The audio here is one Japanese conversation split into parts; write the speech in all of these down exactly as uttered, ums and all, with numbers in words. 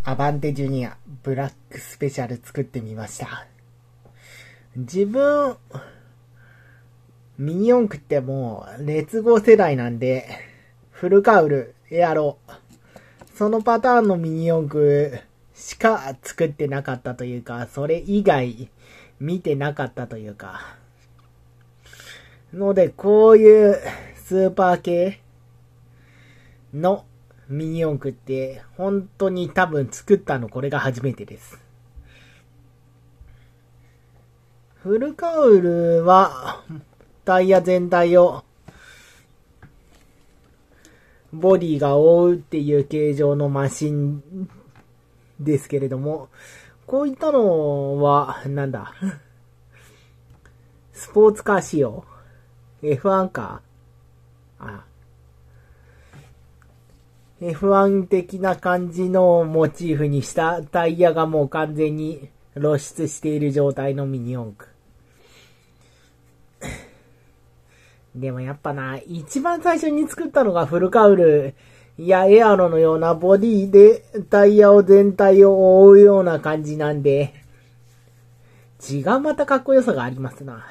アバンテジュニアブラックスペシャル作ってみました。自分、ミニ四駆ってもう劣後世代なんで、フルカウル、エアロ、そのパターンのミニ四駆しか作ってなかったというか、それ以外見てなかったというか。ので、こういうスーパー系のミニ四駆って本当に多分作ったのこれが初めてです。フルカウルはタイヤ全体をボディが覆うっていう形状のマシンですけれども、こういったのはなんだスポーツカー仕様 エフワン カーあエフワン 的な感じのモチーフにしたタイヤがもう完全に露出している状態のミニ四駆。でもやっぱな、一番最初に作ったのがフルカウルやエアロのようなボディでタイヤを全体を覆うような感じなんで、違うまたかっこよさがありますな。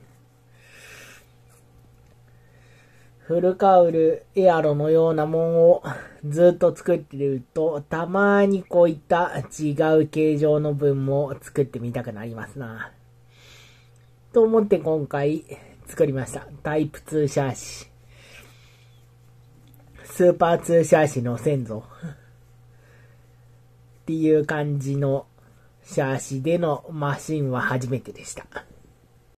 フルカウル、エアロのようなもんをずっと作ってると、たまにこういった違う形状の分も作ってみたくなりますな。と思って今回作りました。タイプツーシャーシ。スーパーツーシャーシの先祖。っていう感じのシャーシでのマシンは初めてでした。